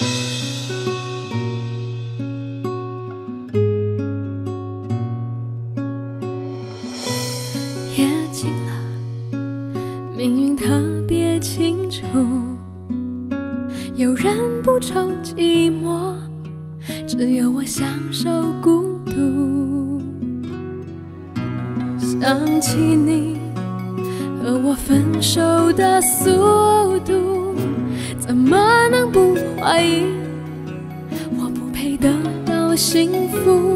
夜静了，命运特别清楚，有人不愁寂寞，只有我享受孤独。想起你和我分手的速度，怎么能不怀疑我不配得到幸福？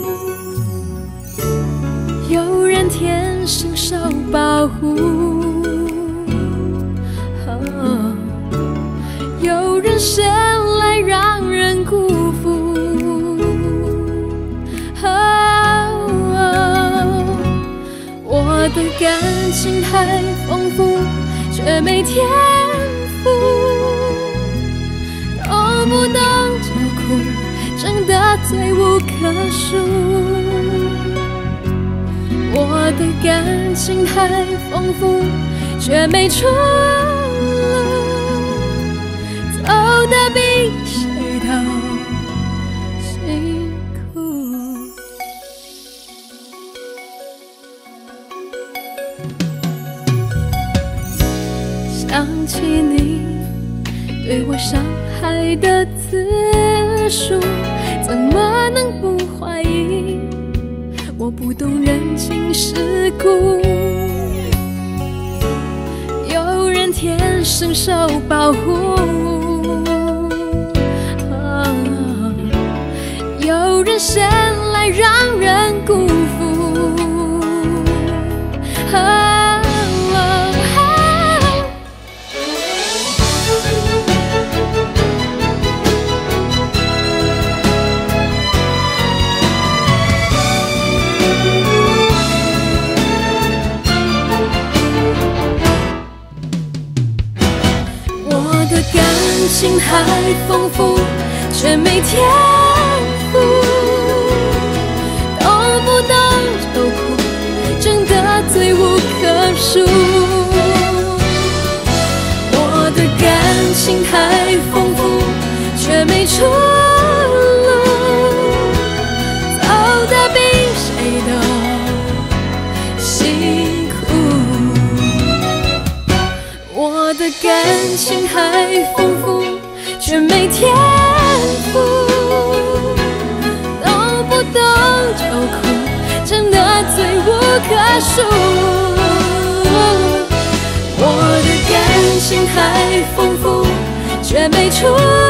有人天生受保护，有人生来让人辜负。我的感情太丰富，却没天赋，懂不懂就哭，真的罪无可恕。我的感情太丰富，却没出路，走得比谁都辛苦。想起你对我伤害的次数，怎么能不怀疑我不懂人情世故？有人天生受保护，有人生来让人辜负。感情太丰富，却没天赋，动不动就哭，真的罪无可恕。我的感情太丰富，却没出路，走得比谁都辛苦。我的感情还丰富，却没天赋，动不动就哭，真的罪无可恕。我的感情还丰富，却没出路。